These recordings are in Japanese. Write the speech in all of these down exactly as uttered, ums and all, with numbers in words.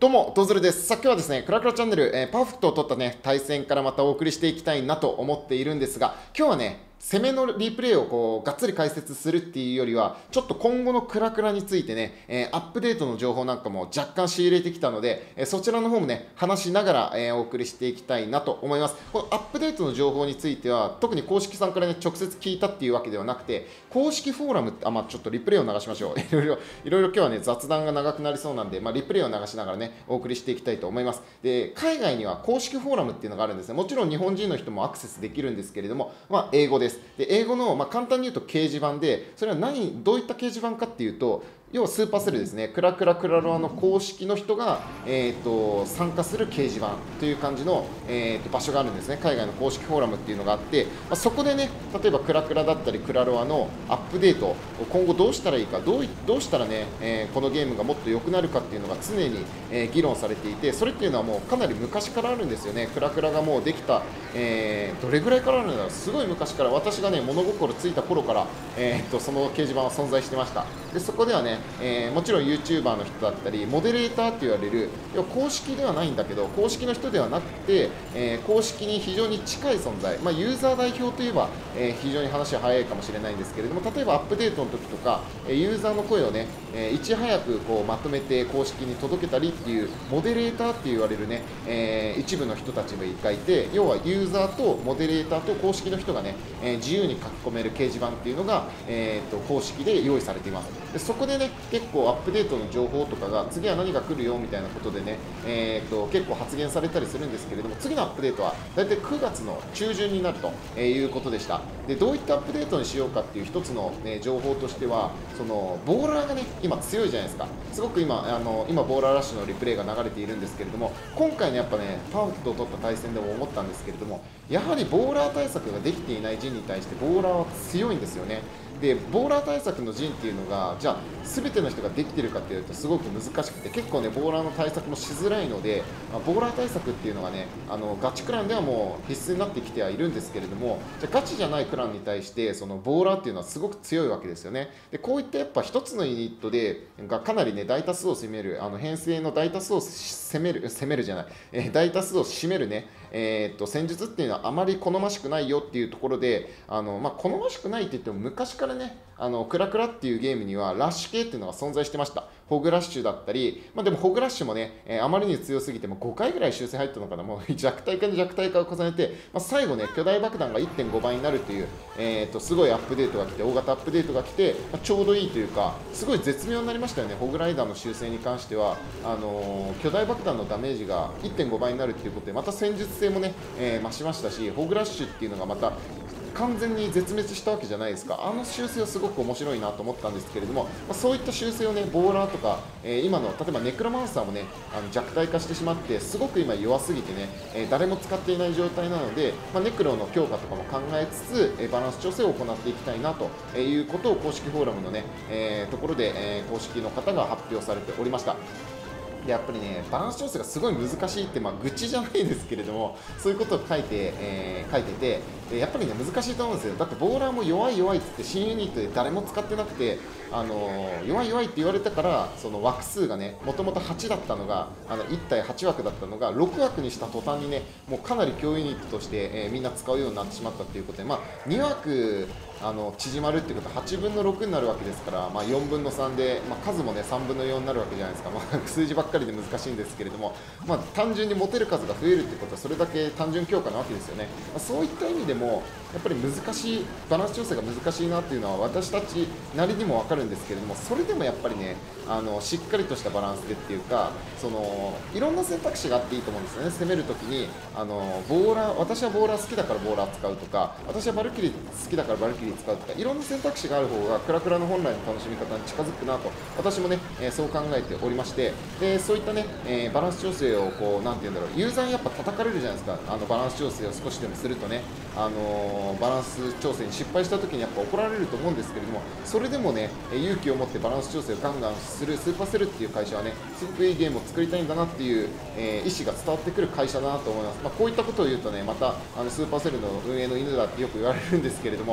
どうも、ドズルです。さあ、今日はですね、クラクラチャンネル、えーパーフェクトを取ったね、対戦からまたお送りしていきたいなと思っているんですが、今日はね、攻めのリプレイをこうがっつり解説するっていうよりは、ちょっと今後のクラクラについてね、えーアップデートの情報なんかも若干仕入れてきたので、えーそちらの方もね、話しながら、えーお送りしていきたいなと思います。このアップデートの情報については、特に公式さんからね、直接聞いたっていうわけではなくて、公式フォーラムって、あ、まあ、ちょっとリプレイを流しましょう。いろいろ、いろいろ今日はね、雑談が長くなりそうなんで、まあ、リプレイを流しながらね、お送りしていきたいと思います。で、海外には公式フォーラムっていうのがあるんですね。もちろん日本人の人もアクセスできるんですけれども、まあ、英語です。で、英語の、まあ、簡単に言うと掲示板で、それは何、どういった掲示板かっていうと、要はスーパーセルですね、クラクラクラロワの公式の人が、えー、と参加する掲示板という感じの、えー、と場所があるんですね。海外の公式フォーラムっていうのがあって、まあ、そこでね、例えばクラクラだったりクラロワのアップデート、今後どうしたらいいか、どういどうしたらね、えーこのゲームがもっと良くなるかっていうのが常に、えー議論されていて、それっていうのはもうかなり昔からあるんですよね。クラクラがもうできた、えーどれぐらいからあるんだろう、すごい昔から、私がね、物心ついた頃から、えー、とその掲示板は存在してました。でそこではね、えーもちろん YouTuber の人だったりモデレーターって言われる、要は公式ではないんだけど公式の人ではなくて、えー公式に非常に近い存在、まあ、ユーザー代表といえば、えー非常に話は早いかもしれないんですけれども、例えばアップデートの時とか、えーユーザーの声をね、えーいち早くこうまとめて公式に届けたりっていうモデレーターって言われるね、えー一部の人たちがいて、要はユーザーとモデレーターと公式の人がね、えー自由に書き込める掲示板っていうのが、えーと公式で用意されています。でそこでね、結構アップデートの情報とかが次は何が来るよみたいなことでね、えー、と結構発言されたりするんですけれども、次のアップデートは大体くがつの中旬になるということでした。でどういったアップデートにしようかっていう一つの、ね、情報としては、そのボーラーがね今強いじゃないですか。すごく今あの今ボーラーラッシュのリプレイが流れているんですけれども、今回のやっぱねパーフェクトを取った対戦でも思ったんですけれども、やはりボーラー対策ができていない陣に対してボーラーは強いんですよね。でボーラー対策の陣っていうのがじゃあ全ての人ができてるかっていうとすごく難しくて、結構ねボーラーの対策もしづらいので、まあ、ボーラー対策っていうのがね、あのガチクランではもう必須になってきてはいるんですけれども、じゃあガチじゃないクランに対してそのボーラーっていうのはすごく強いわけですよね。でこういったやっぱ一つのユニットでがかなりね大多数を占める、あの編成の大多数を攻める攻めるじゃない、えー大多数を占めるね、えーっと戦術っていうのはあまり好ましくないよっていうところで、あの、まあ、好ましくないって言っても昔からね、あのクラクラっていうゲームにはラッシュ系っていうのが存在してました。ホグラッシュだったり、まあ、でもホグラッシュもね、えーあまりに強すぎてもごかいぐらい修正入ったのかな、もう弱体化に弱体化を重ねて、まあ、最後ね巨大爆弾がいってんごばいになるという、えー、とすごいアップデートが来て、大型アップデートが来て、まあ、ちょうどいいというかすごい絶妙になりましたよね。ホグライダーの修正に関してはあのー巨大爆弾のダメージがいってんごばいになるっていうことで、また戦術性もね、えー増しましたし、ホグラッシュっていうのがまた完全に絶滅したわけじゃないですか。あの修正はすごく面白いなと思ったんですけれども、まあ、そういった修正をねボーラーとか、えー今の例えばネクロマンサーもねあの弱体化してしまってすごく今弱すぎてね、えー誰も使っていない状態なので、まあ、ネクロの強化とかも考えつつ、えーバランス調整を行っていきたいなということを公式フォーラムのね、えーところで、えー公式の方が発表されておりました。でやっぱりねバランス調整がすごい難しいって、まあ、愚痴じゃないですけれども、そういうことを書いて、えー書いてて、でやっぱりね難しいと思うんですよ。だってボーラーも弱い弱いって言って新ユニットで誰も使ってなくて、あのー弱い弱いって言われたから、その枠数がねもともとはちだったのが、あのいち対はち枠だったのがろく枠にした途端にねもうかなり強ユニットとして、えーみんな使うようになってしまったということで、まあ、に枠あの縮まるっていうことははちぶんのろくになるわけですから、まあ、よんぶんのさんで、まあ、数もねさんぶんのよんになるわけじゃないですか。まあ、数字ばっかりで難しいんですけれども、まあ、単純に持てる数が増えるってことはそれだけ単純強化なわけですよね。まあ、そういった意味でもやっぱり難しいバランス調整が難しいなっていうのは私たちなりにも分かるんですけれども、それでもやっぱりねあのしっかりとしたバランスでっていうか、そのいろんな選択肢があっていいと思うんですよね。攻めるときにあのボーラー私はボーラー好きだからボーラー使うとか、私はバルキリー好きだからバルキリー使うとか、いろんな選択肢がある方がクラクラの本来の楽しみ方に近づくなと私もね、えーそう考えておりまして、でそういったね、えーバランス調整をこうなんて言うんだろう、ユーザーにやっぱ叩かれるじゃないですか。あのバランス調整を少しでもするとね、あのーバランス調整に失敗した時にやっぱ怒られると思うんですけれども、それでもねえー勇気を持ってバランス調整をガンガンするスーパーセルっていう会社はねすごくいいゲームを作りたいんだなっていう、えー意思が伝わってくる会社だなと思います。まあ、こういったことを言うとねまたあのスーパーセルの運営の犬だってよく言われるんですけれども、まあ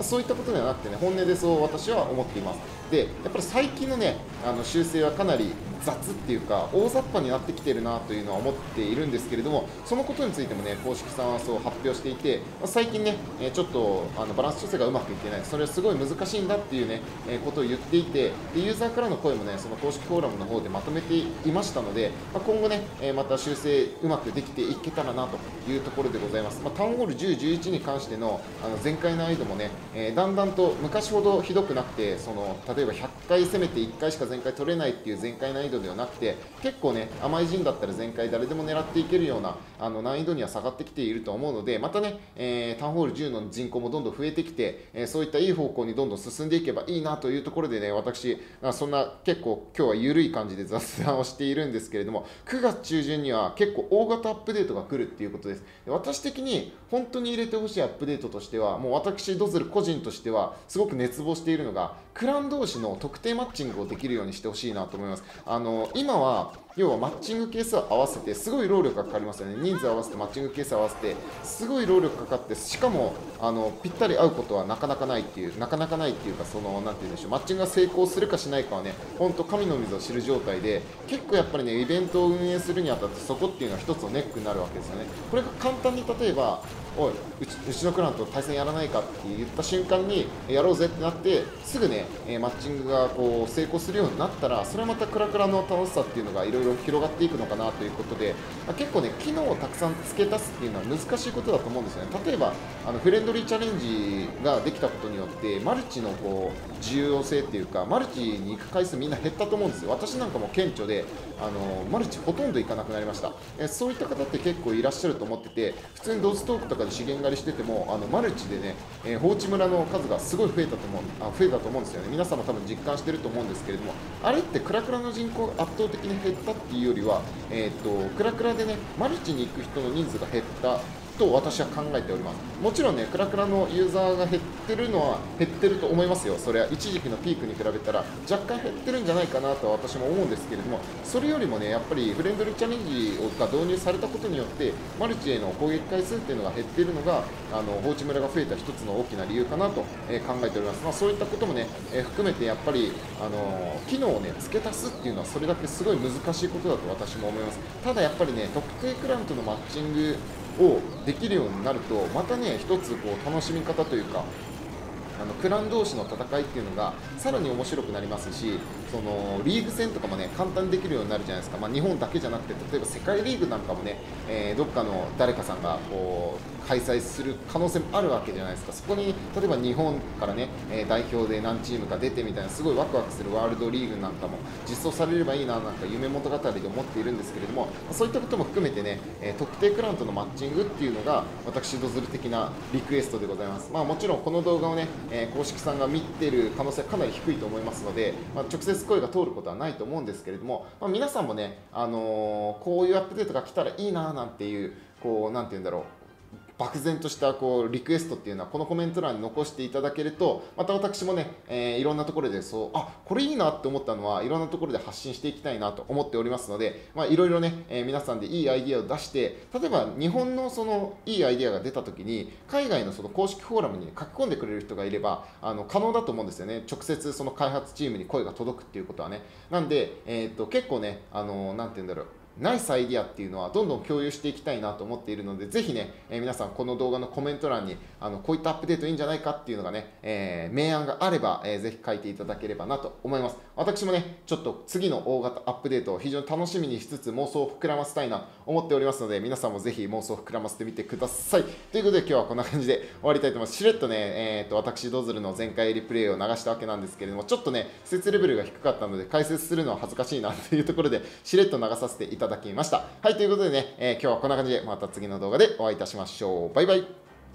そういったことではなくてね、本音でそう私は思っています。でやっぱり最近のねあの修正はかなり雑っていうか大雑把になってきているなというのは思っているんですけれども、そのことについてもね公式さんはそう発表していて、まあ、最近ね、えーちょっとあのバランス調整がうまくいってない、それはすごい難しいんだっていうね、えーことを言っていて、でユーザーからの声もねその公式フォーラムの方でまとめていましたので、まあ、今後ね、えーまた修正うまくできていけたらなというところでございます。まあ、タウンホールじゅう、じゅういちに関してのあの前回難易度もね、えーだんだんと昔ほどひどくなくて、その例えばひゃっかい攻めていっかいしか全開取れないっていう前回難易度ではなくて、結構ね甘い陣だったら全開誰でも狙っていけるようなあの難易度には下がってきていると思うので、またね、えータウンホールじゅうの人口もどんどん増えてきて、えーそういったいい方向にどんどん進んでいけばいいなというところでね、私あそんな結構今日は緩い感じで雑談をしているんですけれども、くがつ中旬には結構大型アップデートが来るっていうことです。で私的に本当に入れてほしいアップデートとしては、もう私ドズル個人としてはすごく熱望しているのが、クラン同士の特定マッチングをできるようにしてほしいなと思います。あの今は要はマッチング係数を合わせてすごい労力がかかりますよね。人数合わせてマッチング係数を合わせてすごい労力かかって、しかもあのぴったり合うことはなかなかないっていうなかなかないっていうか、そのなんて言うんでしょう、マッチングが成功するかしないかはね本当神の水を知る状態で、結構やっぱりねイベントを運営するにあたってそこっていうのは一つのネックになるわけですよね。これが簡単に例えばおいうちうちのクランと対戦やらないかって言った瞬間にやろうぜってなってすぐね、えーマッチングがこう成功するようになったら、それはまたクラクラの楽しさっていうのがいろいろ広がっていくのかなということで、まあ、結構ね機能をたくさん付け足すっていうのは難しいことだと思うんですよね。例えばあのフレンドリーチャレンジができたことによってマルチのこう重要性っていうか、マルチに行く回数みんな減ったと思うんですよ。私なんかも顕著であのマルチほとんど行かなくなりました。えーそういった方って結構いらっしゃると思ってて、普通にドズトークとかで資源狩りしててもあのマルチでね、えー、放置村の数がすごい増えたと思うあ増えたと思うんですよね。皆さんも多分実感してると思うんですけれども、あれってクラクラの人口が圧倒的に減ったっていうよりは、えー、とクラクラでねマルチに行く人の人数が減ったと私は考えております。もちろんねクラクラのユーザーが減ってるのは減ってると思いますよ。それは一時期のピークに比べたら若干減ってるんじゃないかなとは私も思うんですけれども、それよりもねやっぱりフレンドリーチャレンジが導入されたことによってマルチへの攻撃回数っていうのが減っているのがあの放置村が増えた一つの大きな理由かなと、えー考えております。まあ、そういったこともね、えー含めてやっぱりあのー機能をね付け足すっていうのはそれだけすごい難しいことだと私も思います。ただやっぱりね特定クランとのマッチングをできるようになるとまたね一つこう楽しみ方というか、あのクラン同士の戦いっていうのがさらに面白くなりますし、そのリーグ戦とかもね簡単にできるようになるじゃないですか。まあ、日本だけじゃなくて例えば世界リーグなんかもね、えーどっかの誰かさんがこう開催する可能性もあるわけじゃないですか。そこに例えば日本からね、えー代表で何チームか出てみたいなすごいワクワクするワールドリーグなんかも実装されればいいななんか夢物語で思っているんですけれども、そういったことも含めてね、えー特定クランとのマッチングっていうのが私ドズル的なリクエストでございます。まあ、もちろんこの動画をね、えー公式さんが見ている可能性はかなり低いと思いますので、まあ、直接声が通ることはないと思うんですけれども、まあ、皆さんもね、あのーこういうアップデートが来たらいいななんていうこうなんて言うんだろう漠然としたこうリクエストっていうのはこのコメント欄に残していただけると、また私もね、えーいろんなところでそうあこれいいなって思ったのはいろんなところで発信していきたいなと思っておりますので、まあ、いろいろね、えー皆さんでいいアイディアを出して、例えば日本のそのいいアイディアが出た時に海外のその公式フォーラムに書き込んでくれる人がいればあの可能だと思うんですよね。直接その開発チームに声が届くっていうことはね。なんで、えー、と結構ねあのなんて言うんだろうナイスアイディアっていうのはどんどん共有していきたいなと思っているので、ぜひね、えー皆さんこの動画のコメント欄にあのこういったアップデートいいんじゃないかっていうのがね、えー明暗があれば、えーぜひ書いていただければなと思います。私もねちょっと次の大型アップデートを非常に楽しみにしつつ妄想を膨らませたいなと思っておりますので、皆さんもぜひ妄想を膨らませてみてください。ということで今日はこんな感じで終わりたいと思います。しれっとね、えー、と私ドズルの前回リプレイを流したわけなんですけれども、ちょっとね施設レベルが低かったので解説するのは恥ずかしいなというところでしれっと流させていただきました。はい、ということでね、えー今日はこんな感じでまた次の動画でお会いいたしましょう。バイバイ。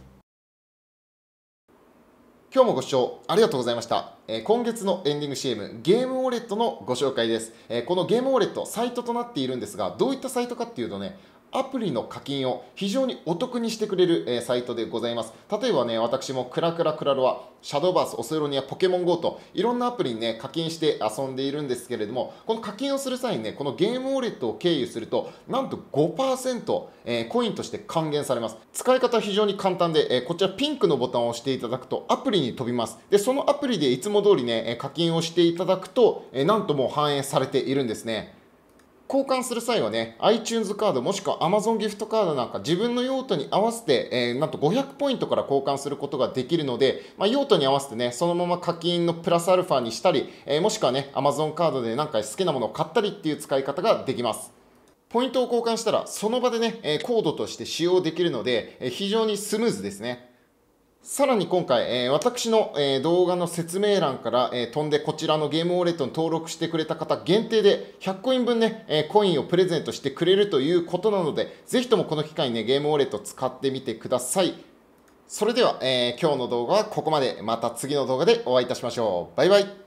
今日もご視聴ありがとうございました。えー今月のエンディング シーエム ゲームウォレットのご紹介です。えーこのゲームウォレットサイトとなっているんですが、どういったサイトかっていうとね、 アプリの課金を非常にお得にしてくれる、えーサイトでございます。例えばね、私もクラクラクラロワ、シャドーバース、オセロニア、ポケモン ゴー といろんなアプリにね、課金して遊んでいるんですけれども、この課金をする際にね、このゲームウォレットを経由すると、なんとごパーセント、えーコインとして還元されます。使い方は非常に簡単で、えーこちらピンクのボタンを押していただくとアプリに飛びます。で、そのアプリでいつも通りね、えー課金をしていただくと、えーなんともう反映されているんですね。交換する際はね、iTunes カードもしくは Amazon ギフトカードなんか自分の用途に合わせて、えーなんとごひゃくポイントから交換することができるので、まあ、用途に合わせてね、そのまま課金のプラスアルファにしたり、えーもしくはね、Amazon カードでなんか好きなものを買ったりっていう使い方ができます。ポイントを交換したら、その場でね、えーコードとして使用できるので、えー非常にスムーズですね。さらに今回、えー私の、えー動画の説明欄から、えー飛んでこちらのゲームウォレットに登録してくれた方限定でひゃくコイン分ね、えーコインをプレゼントしてくれるということなので、ぜひともこの機会にね、ゲームウォレット使ってみてください。それでは、えー今日の動画はここまで。また次の動画でお会いいたしましょう。バイバイ。